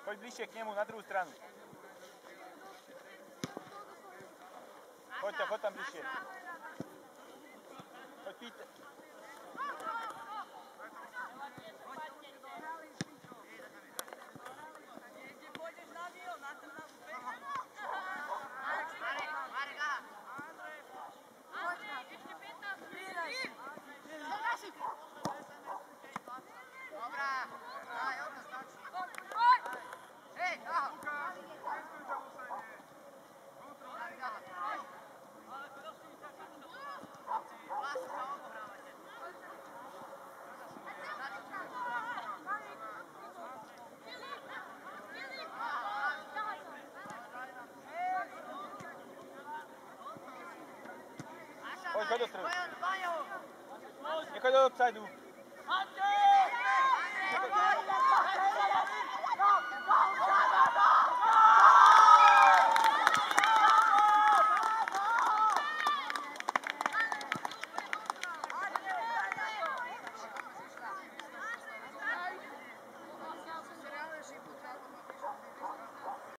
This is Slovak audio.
Poď bližšie k nemu, na druhú stranu. Poď tam bližšie. Poď pýta. Poď do stredu. Nechoď do obsajdu. Go!